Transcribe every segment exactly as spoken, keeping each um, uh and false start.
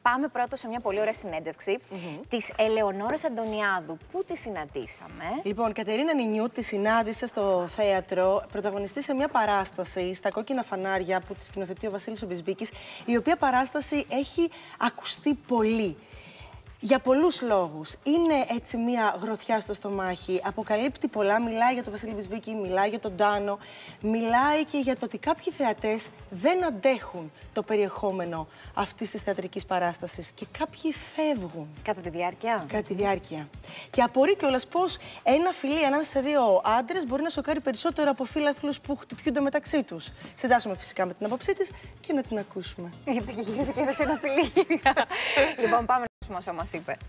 πάμε πρώτα σε μια πολύ ωραία συνέντευξη mm-hmm. της Ελεονόρας Αντωνιάδου. Πού τη συναντήσαμε? Λοιπόν, Κατερίνα Νινιού τη συνάντησε στο θέατρο, πρωταγωνιστή σε μια παράσταση στα Κόκκινα Φανάρια που τη σκηνοθετεί ο Βασίλης ο Μπισμπίκης, η οποία παράσταση έχει ακουστεί πολύ. Για πολλούς λόγους. Είναι έτσι μια γροθιά στο στομάχι, αποκαλύπτει πολλά, μιλάει για τον Βασίλη Μπισμπίκη, μιλάει για τον Τάνο, μιλάει και για το ότι κάποιοι θεατές δεν αντέχουν το περιεχόμενο αυτής της θεατρικής παράστασης και κάποιοι φεύγουν. Κατά τη διάρκεια. Κατά τη διάρκεια. Και απορεί κιόλας πώς ένα φιλί ανάμεσα σε δύο άντρες μπορεί να σοκάρει περισσότερο από φίλαθλους που χτυπιούνται μεταξύ τους. Συντάσσουμε φυσικά με την άποψή της και να την ακούσουμε. Γύρισε και έδωσε ένα φιλί. Λοιπόν, πάμε. Όσο μας είπε.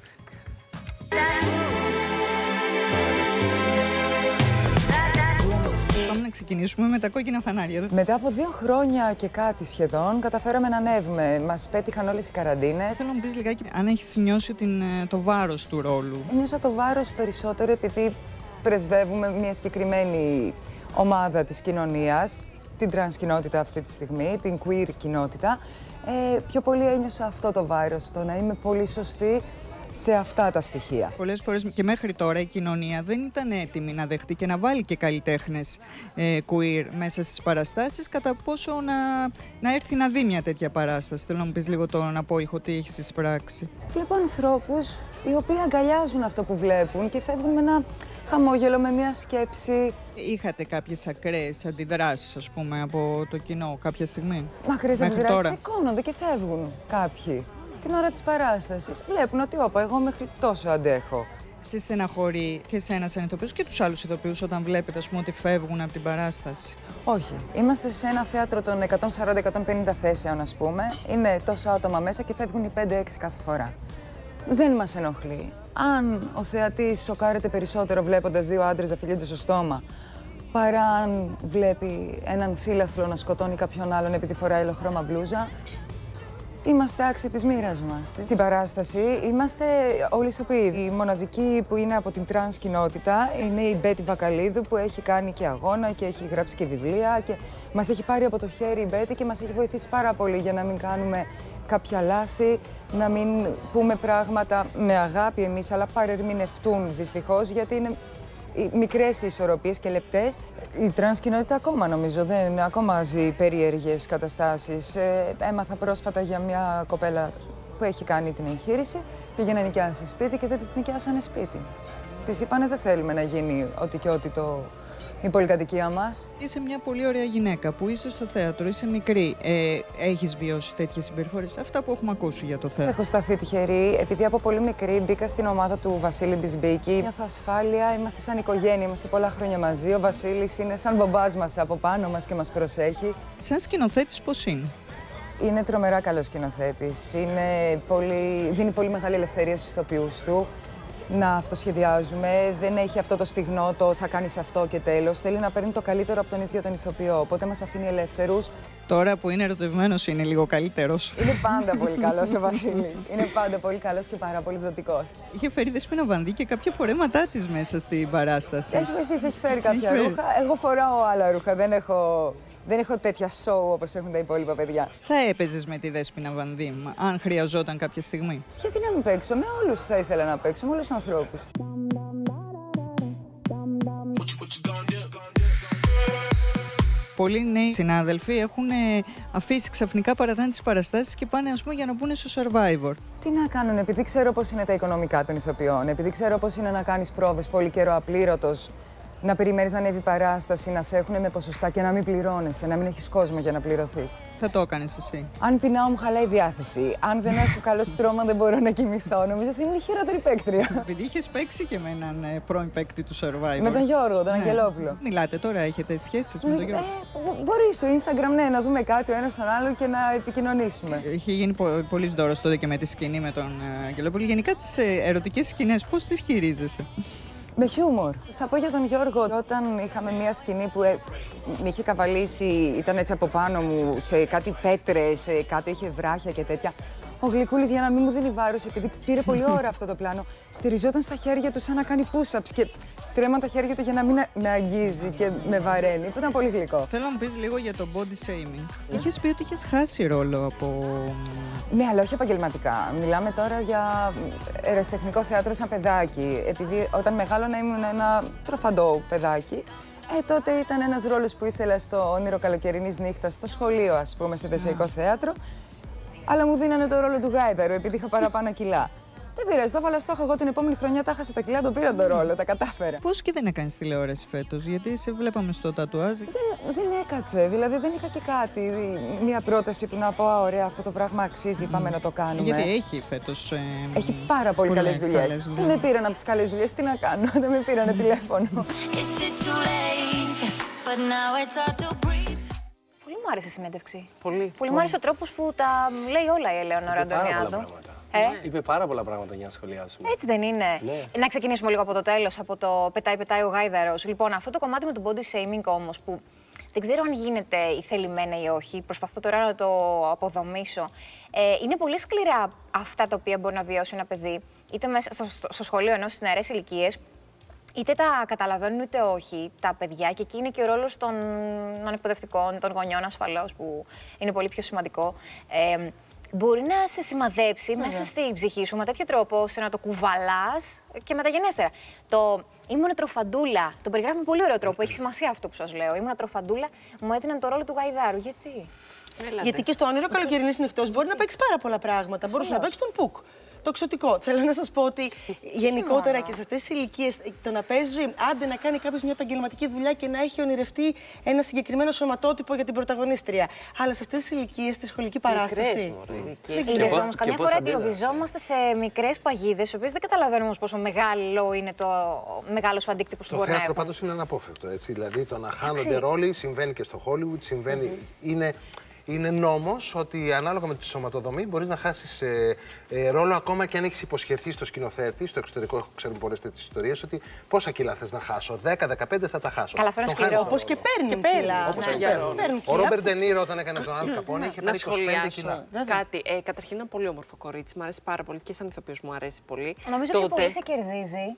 Πάμε να ξεκινήσουμε με τα Κόκκινα Φανάρια. Μετά από δύο χρόνια και κάτι σχεδόν, καταφέραμε να ανέβουμε. Μας πέτυχαν όλες οι καραντίνες. Θέλω να μου πεις λιγάκι αν έχεις νιώσει την, το βάρος του ρόλου. Νιώσα το βάρος περισσότερο επειδή πρεσβεύουμε μια συγκεκριμένη ομάδα της κοινωνίας, την τρανς κοινότητα αυτή τη στιγμή, την queer κοινότητα. Ε, πιο πολύ ένιωσα αυτό το βάρος, το να είμαι πολύ σωστή σε αυτά τα στοιχεία. Πολλές φορές και μέχρι τώρα η κοινωνία δεν ήταν έτοιμη να δεχτεί και να βάλει και καλλιτέχνες ε, queer μέσα στις παραστάσεις, κατά πόσο να, να έρθει να δει μια τέτοια παράσταση. Θέλω να μου πεις λίγο τον απόϊχο, τι έχεις εισπράξει. Βλέπω ανθρώπους οι οποίοι αγκαλιάζουν αυτό που βλέπουν και φεύγουν με ένα χαμόγελο, με μια σκέψη. Είχατε κάποιες ακραίες αντιδράσεις, ας πούμε, από το κοινό κάποια στιγμή? Ακραίες αντιδράσεις, σηκώνονται και φεύγουν κάποιοι. Την ώρα της παράστασης βλέπουν ότι όπα, εγώ μέχρι τόσο αντέχω. Σε στεναχωρεί και εσένα σαν ηθοποιούς και τους άλλους ηθοποιούς όταν βλέπετε, ας πούμε, ότι φεύγουν από την παράσταση? Όχι. Είμαστε σε ένα θέατρο των εκατόν σαράντα με εκατόν πενήντα θέσεων, ας πούμε. Είναι τόσα άτομα μέσα και φεύγουν οι πέντε έξι κάθε φορά. Δεν μας ενοχλεί. Αν ο θεατής σοκάρεται περισσότερο βλέποντας δύο άντρες να φιλιούνται στο στόμα, παρά αν βλέπει έναν φίλαθλο να σκοτώνει κάποιον άλλον επειδή φοράει ελοχρώμα μπλούζα, είμαστε άξιοι της μοίρας μας. Στην παράσταση είμαστε όλοι ηθοποιοί. Η μοναδική που είναι από την τρανς κοινότητα είναι η Μπέτη Βακαλίδου, που έχει κάνει και αγώνα και έχει γράψει και βιβλία και μας έχει πάρει από το χέρι η Μπέτη και μας έχει βοηθήσει πάρα πολύ για να μην κάνουμε κάποια λάθη, να μην πούμε πράγματα με αγάπη εμείς, αλλά παρερμηνευτούν δυστυχώς, γιατί είναι μικρές ισορροπίες και λεπτές. Η τρανς κοινότητα ακόμα νομίζω δεν ακόμα ζει περίεργες καταστάσεις. Ε, έμαθα πρόσφατα για μια κοπέλα που έχει κάνει την εγχείρηση, πήγε να νοικιάσει σπίτι και δεν της νοικιάσανε σπίτι. Της είπανε δεν θέλουμε να γίνει ό,τι και ό,τι το... η πολυκατοικία μας. Είσαι μια πολύ ωραία γυναίκα που είσαι στο θέατρο, είσαι μικρή. Ε, έχεις βιώσει τέτοιες συμπεριφορές, αυτά που έχουμε ακούσει για το θέατρο? Έχω σταθεί τυχερή, επειδή από πολύ μικρή μπήκα στην ομάδα του Βασίλη Μπισμπίκη. Νιώθω ασφάλεια, είμαστε σαν οικογένεια, είμαστε πολλά χρόνια μαζί. Ο Βασίλης είναι σαν μπαμπάς μας από πάνω μας και μας προσέχει. Σαν σκηνοθέτης πώς είναι? Είναι τρομερά καλός σκηνοθέτης. Είναι πολύ... δίνει πολύ μεγάλη ελευθερία στους ηθοποιούς του να αυτοσχεδιάζουμε. Δεν έχει αυτό το στιγνό, το θα κάνεις αυτό και τέλος. Θέλει να παίρνει το καλύτερο από τον ίδιο τον ηθοποιό. Οπότε μας αφήνει ελεύθερους. Τώρα που είναι ερωτευμένος είναι λίγο καλύτερος. Είναι πάντα πολύ καλός ο Βασίλης. Είναι πάντα πολύ καλός και πάρα πολύ δοτικός. Είχε φέρει Δεσπόινα Βανδύ και κάποια φορέματά της μέσα στην παράσταση. Έχει βοηθήσει, έχει φέρει κάποια έχει ρούχα. Φέρει. Εγώ φοράω άλλα ρούχα. Δεν έχω... Δεν έχω τέτοια show όπως έχουν τα υπόλοιπα παιδιά. Θα έπαιζες με τη Δέσποινα Βανδύ, αν χρειαζόταν κάποια στιγμή? Γιατί να μην παίξω, με όλους θα ήθελα να παίξω, με όλους τους ανθρώπους. Πολλοί νέοι συνάδελφοι έχουν αφήσει ξαφνικά, παρατάνε τις παραστάσεις και πάνε, ας πούμε, για να μπουν στο Survivor. Τι να κάνουν, επειδή ξέρω πώς είναι τα οικονομικά των ηθοποιών, επειδή ξέρω πώς είναι να κάνεις πρόβες πολύ καιρό απλήρωτος, να περιμένεις να ανέβει παράσταση, να σε έχουν με ποσοστά και να μην πληρώνεσαι, να μην έχεις κόσμο για να πληρωθείς. Θα το έκανες εσύ? Αν πεινάω, μου χαλάει η διάθεση. Αν δεν έχω καλό στρώμα, δεν μπορώ να κοιμηθώ. Νομίζω ότι είμαι η χειρότερη παίκτρια. Επειδή είχες παίξει και με έναν ε, πρώην παίκτη του Survivor. Με τον Γιώργο, τον ναι. Αγγελόπουλο. Μιλάτε τώρα, έχετε σχέσεις με τον Γιώργο? Ε, μπορεί στο Instagram, ναι, να δούμε κάτι ο ένας τον άλλο και να επικοινωνήσουμε. Είχε γίνει πο πολύ δώρος τότε και με τη σκηνή με τον ε, Αγγελόπουλο. Γενικά τις ε, ερωτικές σκηνές, πώς τις χειρίζεσαι? Με χιούμορ. Θα πω για τον Γιώργο, όταν είχαμε μία σκηνή που ε, με είχε καβαλήσει, ήταν έτσι από πάνω μου, σε κάτι πέτρες, σε κάτω είχε βράχια και τέτοια. Ο Γλυκούλης, για να μην μου δίνει βάρος, επειδή πήρε πολύ ώρα αυτό το πλάνο, στηριζόταν στα χέρια του σαν να κάνει push-ups και τρέμαν τα χέρια του για να μην με αγγίζει και με βαραίνει, που ήταν πολύ γλυκό. Θέλω να μου πεις λίγο για το body shaming. Είχες πει ότι είχες χάσει ρόλο από... Ναι, αλλά όχι επαγγελματικά. Μιλάμε τώρα για ερασιτεχνικό θέατρο σαν παιδάκι. Επειδή όταν μεγάλωνα ήμουν ένα τροφαντό παιδάκι, ε, τότε ήταν ένας ρόλος που ήθελα στο Όνειρο Καλοκαιρινής Νύχτας, στο σχολείο, ας πούμε, στο Δεσσαϊκό Θέατρο. Αλλά μου δίνανε το ρόλο του γάιδαρου, επειδή είχα παραπάνω κιλά. Δεν πειράζει, το έβαλα στόχο. Εγώ την επόμενη χρονιά τα χάσα τα κιλά, τον πήρα τον ρόλο, τα κατάφερα. Πώς και δεν έκανες τηλεόραση φέτος, γιατί σε βλέπαμε στο τατουάζ. Δεν, δεν έκατσε, δηλαδή δεν είχα και κάτι. Μία πρόταση που να πω, α, ωραία, αυτό το πράγμα αξίζει, πάμε να το κάνουμε. Γιατί έχει φέτος. Ε, έχει πάρα πολύ καλές δουλειές. Δεν με πήραν από τις καλές δουλειές, τι να κάνω, δεν με πήρανε τηλέφωνο. Πολύ μου άρεσε η συνέντευξη. Πολύ. Πολύ μου άρεσε ο τρόπος που τα λέει όλα η Ελεονόρα Αντωνιάδου. Ε? Είπε πάρα πολλά πράγματα για να σχολιάσουμε. Έτσι δεν είναι. Ναι. Να ξεκινήσουμε λίγο από το τέλος, από το πετάει πετάει ο γάιδαρος. Λοιπόν, αυτό το κομμάτι με το body shaming όμως, που δεν ξέρω αν γίνεται η θελημένα ή όχι, προσπαθώ τώρα να το αποδομήσω. Ε, είναι πολύ σκληρά αυτά τα οποία μπορεί να βιώσει ένα παιδί, είτε μέσα στο, στο, στο σχολείο ενώ στις νεαρές ηλικίες, είτε τα καταλαβαίνουν είτε όχι τα παιδιά, και εκεί είναι και ο ρόλος των ανεκπαιδευτικών, των γονιών ασφαλώς, που είναι πολύ πιο σημαντικό. Ε, Μπορεί να σε σημαδέψει yeah. μέσα στην ψυχή σου με τέτοιο τρόπο, ώστε να το κουβαλάς και μεταγενέστερα. Το ήμουν τροφαντούλα, το περιγράφω με πολύ ωραίο τρόπο, έχει σημασία αυτό που σας λέω. Ήμουν τροφαντούλα, μου έδιναν το ρόλο του γαϊδάρου. Γιατί? Έλατε. Γιατί και στο Όνειρο Καλοκαιρινής Νυχτός μπορεί να παίξει πάρα πολλά πράγματα. Μπορούσε να παίξει τον Πουκ. Το εξωτικό. Θέλω να σας πω ότι γενικότερα και σε αυτές τις ηλικίες το να παίζει, άντε να κάνει κάποιος μια επαγγελματική δουλειά και να έχει ονειρευτεί ένα συγκεκριμένο σωματότυπο για την πρωταγωνίστρια. Αλλά σε αυτές τις ηλικίες, στη σχολική παράσταση. Είδες όμως, καμιά φορά εγκλωβιζόμαστε σε μικρές παγίδες, τις οποίες δεν καταλαβαίνουμε όμως πόσο μεγάλο είναι το μεγάλο σου αντίκτυπο στον Το θέατρο πάντως είναι αναπόφευκτο. Έτσι. Δηλαδή το να χάνονται ρόλοι συμβαίνει και στο Hollywood, συμβαίνει. Είναι... Είναι νόμος ότι ανάλογα με τη σωματοδομή μπορείς να χάσεις ε, ε, ρόλο ακόμα και αν έχεις υποσχεθεί στο σκηνοθέτη. Στο εξωτερικό ξέρουμε πολλές τέτοιες ιστορίες ότι πόσα κιλά θες να χάσω. δέκα με δεκαπέντε θα τα χάσω. Καλά, αυτό είναι σκληρό. Όπως και παίρνουν κιλά. Όπως και παίρνουν. Ο Ρόμπερτ Ντε Νίρο όταν έκανε τον Αλ Καπόνε είχε πάρει είκοσι πέντε κιλά. Κάτι. Ε, καταρχήν είναι ένα πολύ όμορφο κορίτσι. Μου αρέσει πάρα πολύ και σαν ηθοποιός μου αρέσει πολύ. Νομίζω ότι πολύ σε κερδίζει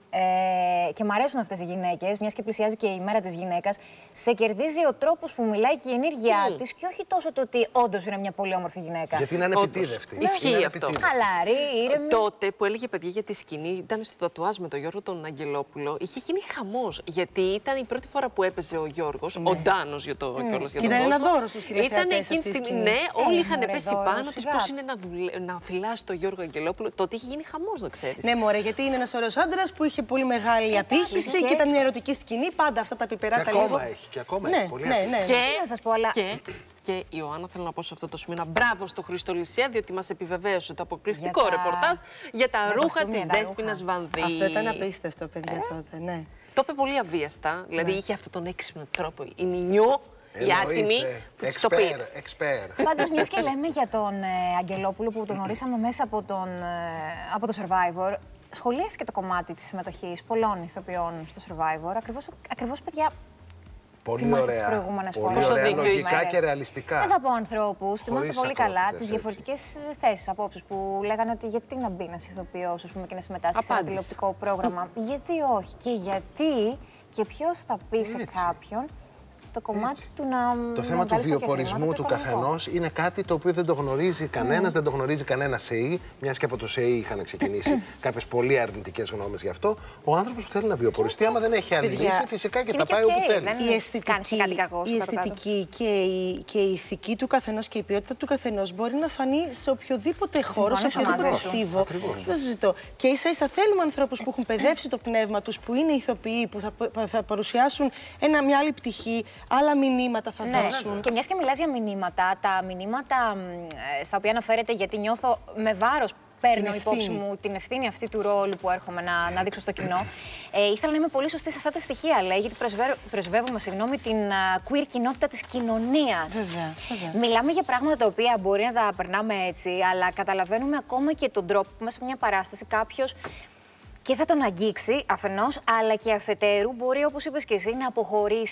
ε, και μου αρέσουν αυτές οι γυναίκες, μιας και πλησιάζει και η μέρα της γυναίκας. Σε κερδίζει ο τρόπος που μιλάει και η ενέργειά της, και όχι τόσο το ότι όντως είναι μια πολύ όμορφη γυναίκα. Γιατί είναι ανεπιτίδευτη. Ισχύει αυτό. Χαλαρή, ήρεμη. Τότε που έλεγε παιδιά για τη σκηνή, ήταν στο τατουάζ με τον Γιώργο τον Αγγελόπουλο, είχε γίνει χαμός. Γιατί ήταν η πρώτη φορά που έπαιζε ο Γιώργος, ναι. ο Ντάνος για το mm. κιόλας για τον Ήταν ένα δώρο στους τηλεθεατές. Ήταν εκείνη τη στιγμή, ναι, όλοι ε, είχαν μωρέ, πέσει δώρο, πάνω της πώς είναι να, δουλε... να φυλάσει τον Γιώργο Αγγελόπουλο. Τότε είχε γίνει χαμός, να ξέρεις. Ναι, μωρέ, γιατί είναι ένας ωραίος άντρας που είχε πολύ μεγάλη απήχηση και, και ήταν μια ερωτική σκηνή. Πάντα αυτά τα πιπερά τα λίγο. Ακόμα έχει, και ακόμα ναι, έχει. Πολύ ναι, ναι. Και, να σας πω, αλλά... και, και η Ιωάννα, θέλω να πω σε αυτό το σημείο, ένα μπράβο στο Χρήστο Λυσία, διότι μας επιβεβαίωσε το αποκλειστικό για τα... ρεπορτάζ για τα ρούχα της Δέσποινας Βανδύ. Αυτό ήταν απίστευτο, παιδιά, ε? τότε, ναι. Το είπε πολύ αβίαστα, δηλαδή ναι. είχε αυτόν τον έξυπνο τρόπο. Η Νινιού, η άτιμη, που της το πει. Πάντως, μιας και λέμε για τον ε, Αγγελόπουλο που τον γνωρίσαμε μέσα από, τον, ε, από το Survivor, σχολίασε και το κομμάτι της συμμετοχής πολλών ηθοποιών στο Survivor. Ακριβώς, ακριβώς παιδιά. Πολύ θυμάστε ωραία, τις προηγούμενες πολύ φορές. ωραία, λογικά και ρεαλιστικά. Δεν θα πω ανθρώπους, θυμάστε πολύ καλά τις διαφορετικές θέσεις, απόψεις που λέγανε ότι γιατί να μπει ένας ηθοποιός, ας πούμε, και να συμμετάσχει σε ένα τηλεοπτικό πρόγραμμα. Γιατί όχι και γιατί και ποιος θα πει σε κάποιον το κομμάτι του να. Το θέμα του βιοπορισμού του καθενός είναι κάτι το οποίο δεν το γνωρίζει κανένας, mm. δεν το γνωρίζει κανένα ΣΕΗ, μιας και από το ΣΕΗ είχαν ξεκινήσει κάποιες πολύ αρνητικές γνώμες γι' αυτό. Ο άνθρωπος που θέλει να βιοποριστεί, άμα δεν έχει άλλη λύση, φυσικά και θα πάει όπου θέλει. Η αισθητική, η αισθητική και, η, και η ηθική του καθενός και η ποιότητα του καθενός μπορεί να φανεί σε οποιοδήποτε χώρο, σε οποιοδήποτε στίβο. Δεν συζητώ. Και ίσα ίσα θέλουμε ανθρώπους που έχουν παιδεύσει το πνεύμα τους, που είναι ηθοποιοί, που θα, θα παρουσιάσουν ένα, μια άλλη πτυχή. Άλλα μηνύματα θα ναι, δώσουν. Και μιας και μιλάς για μηνύματα, τα μηνύματα στα οποία αναφέρεται, γιατί νιώθω με βάρος, παίρνω υπόψη μου την ευθύνη αυτή του ρόλου που έρχομαι να, να δείξω στο κοινό. Ε, ήθελα να είμαι πολύ σωστή σε αυτά τα στοιχεία, λέει, γιατί πρεσβεύουμε συγγνώμη, την uh, queer κοινότητα της κοινωνίας. Βέβαια, βέβαια. Μιλάμε για πράγματα τα οποία μπορεί να τα περνάμε έτσι, αλλά καταλαβαίνουμε ακόμα και τον τρόπο που μέσα σε μια παράσταση κάποιος και θα τον αγγίξει αφενός, αλλά και αφετέρου μπορεί, όπως είπες και εσύ, να αποχωρήσει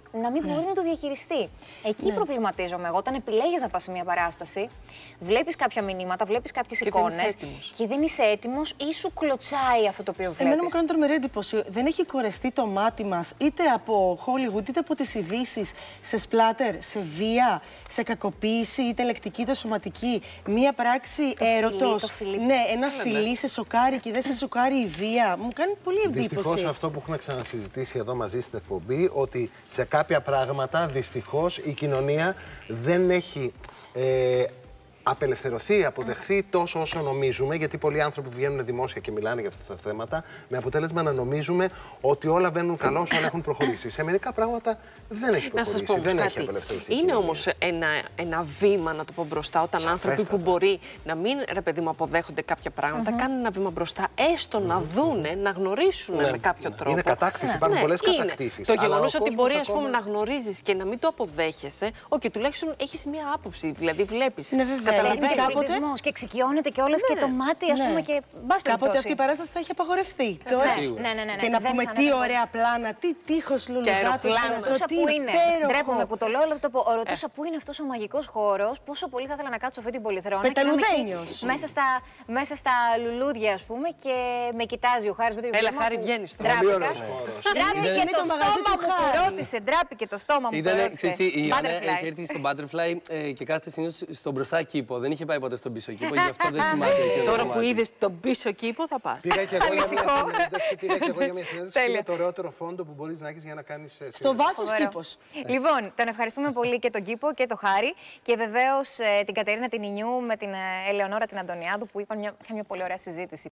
να μην μπορεί να το διαχειριστεί. Εκεί ναι. προβληματίζομαι εγώ. Όταν επιλέγεις να πας σε μια παράσταση, βλέπεις κάποια μηνύματα, βλέπεις κάποιες εικόνες και δεν είσαι έτοιμος ή σου κλωτσάει αυτό το οποίο βλέπεις. Εμένα μου κάνει τρομερή εντύπωση. Δεν έχει κορεστεί το μάτι μας είτε από Hollywood είτε από τις ειδήσεις σε σπλάτερ, σε βία, σε κακοποίηση, είτε λεκτική είτε σωματική. Μία πράξη έρωτος. Ναι, ένα φιλί σε σοκάρει και δεν σε σοκάρει η βία. Μου κάνει πολύ εντύπωση. Δυστυχώς αυτό που έχουμε ξανασυζητήσει εδώ μαζί στην εκπομπή, ότι σε κάποια πράγματα δυστυχώς η κοινωνία δεν έχει ε, απελευθερωθεί, αποδεχθεί τόσο όσο νομίζουμε, γιατί πολλοί άνθρωποι βγαίνουν δημόσια και μιλάνε για αυτά τα θέματα, με αποτέλεσμα να νομίζουμε ότι όλα βαίνουν καλώς, όλα έχουν προχωρήσει. Σε μερικά πράγματα δεν έχει προχωρήσει, να σας πω δεν κάτι. έχει απελευθερωθεί. Είναι όμως ένα, ένα βήμα, να το πω μπροστά, όταν Σαφέστατα. άνθρωποι που μπορεί να μην, ρε παιδί μου, αποδέχονται κάποια πράγματα, mm-hmm. κάνουν ένα βήμα μπροστά, έστω mm-hmm. να δούνε, να γνωρίσουν ναι. με κάποιο τρόπο. Είναι κατάκτηση, υπάρχουν ναι, πολλές είναι. κατακτήσεις. Το γεγονός ότι μπορεί ακόμα... ας πούμε, να γνωρίζεις και να μην το αποδέχεσαι, okay, τουλάχιστον έχεις μια άποψη, δηλαδή βλέπεις. Ναι, βέβαια. Γιατί κάποτε... και εξοικειώνεται κιόλας ναι, και το μάτι, ας ναι. πούμε, και μπας κάποτε αυτή η παράσταση θα έχει απαγορευτεί. Τώρα. Ναι, ναι, ναι, ναι, και να πούμε τι ωραία πλάνα, τι τείχος λουλουδάτος είναι αυτό, τι υπέροχο. Ντρέπομαι που το λέω, αλλά θα το πω. Ρωτούσα πού είναι αυτός ο μαγικός χώρος, πόσο πολύ θα ήθελα να κάτσω αυτή την πολυθρόνα. Πεταλουδένιος. Μέσα στα, μέσα στα λουλούδια, ας πούμε, και με κοιτάζει ο Χάρης με το Έλα, Χάρη, βγαίνεις τώρα. Ντράπηκε το στόμα μου που ρώτησε. Ντράπηκε το στόμα μου που ρώτησε. Η Άννα έχει έρθει στο Butterfly και κάθεται συνήθως στον μπροστά κήπο. Δεν είχε πάει ποτέ στον πίσω κήπο, γι' αυτό δεν θυμάται. Τώρα που είδες τον πίσω κήπο θα πας. Πήγα και εγώ για μια συνέντευξη. Είναι το ωραιότερο φόντο που μπορείς να έχεις για να κάνεις. Στο βάθος κήπος. Λοιπόν, τον ευχαριστούμε πολύ και τον Κήπο και τον Χάρη και βεβαίως την Κατερίνα την Ινιού με την Ελεονόρα την Αντωνιάδου που είχαν μια πολύ ωραία συζήτηση.